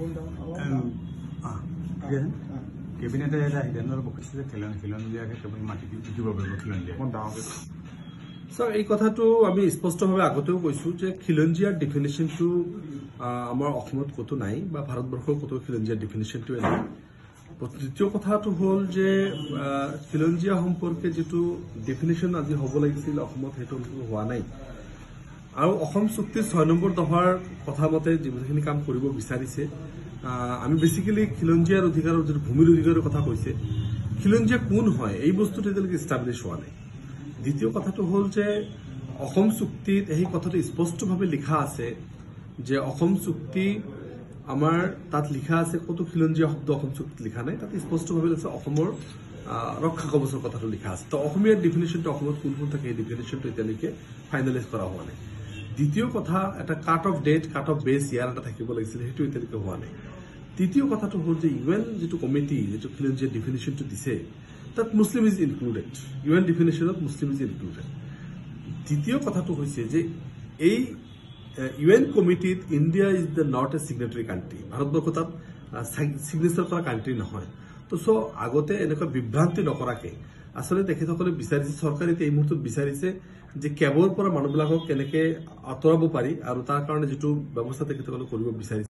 কেবিনেটে এটা সিদ্ধান্ত বহিছে যে খিলঞ্জীয়াকে কেৱল মাটি উঠিব পাৰিব খিলঞ্জীয়া স্যার এই কথাটো আমি স্পষ্টভাৱে আগতেও কৈছো যে খিলঞ্জীয়াৰ ডেফিনেশ্যনটো আমাৰ অসমত কতো নাই বা ভাৰতবৰ্ষৰ কতো খিলঞ্জীয়াৰ ডেফিনেশ্যনটো নাই। দ্বিতীয় কথাটো হ'ল যে খিলঞ্জীয়া সম্পৰ্কে যেটো ডেফিনেশ্যন আজি হ'ব লাগিছিল অসমত সেইটো হোৱা নাই আৰু অসম চুক্তিৰ 6 নম্বৰ দফাৰ কথা মতে যিখিনি কাম কৰিব বিচাৰিছে আমি বেসিক্যালি খিলঞ্জীয়াৰ অধিকাৰৰ যেটো ভূমিৰ অধিকাৰৰ কথা কৈছে খিলঞ্জীয়া কোন হয় এই বস্তুটো এতিয়ালৈকে এষ্টাব্লিছ হোৱা নাই। দ্বিতীয় কথাটো হ'ল যে অসম চুক্তিত এই কথাটো স্পষ্টভাৱে লিখা আছে যে অসম চুক্তি আমাৰ তাত লিখা আছে কতো খিলঞ্জীয়া শব্দ অসম চুক্তিত লিখা নাই, তাত স্পষ্টভাৱে আছে অসমৰ ৰক্ষা কবচৰ কথাটো লিখা আছে। তো অসমীয়াৰ ডেফিনেশ্যনটো অসমত কোন কোন থাকে এই ডেফিনেশ্যনটো এতিয়ালৈকে ফাইনেলাইজ কৰা হোৱা নাই। দ্বিতীয় কথা এটা cut off date cut off base year এটা থাকিব লাগিছিল সেইটো এতিয়ালৈকে হোৱা নাই। তৃতীয় কথাটো হ'ল যে ইউএন যেটো কমিটি যেটো খিলঞ্জীয়াৰ ডেফিনেশ্যনটো দিছে তাত মুছলিম ইজ ইনক্লুডেড, ইউএন ডেফিনেশ্যনত মুছলিম ইজ ইনক্লুডেড। দ্বিতীয় কথাটো হৈছে যে এই ইউএন কমিটিত India is the not a signatory country, ভাৰতবৰ্ষ তাত সিগনেচাৰ কৰা কাণ্ট্ৰি নহয়। তো আগতে এনেকুৱা বিভ্ৰান্তি নকৰাকে আসলে তেখেতসকলে বিচাৰিছে, চৰকাৰে এই মুহূৰ্তত বিচাৰিছে যে কেৱৰ পৰা মানুহবিলাকক কেনেকে আঁতৰাব পাৰি আৰু তাৰ কাৰণে যেটো ব্যৱস্থা তেখেতসকলে কৰিব বিচাৰিছে।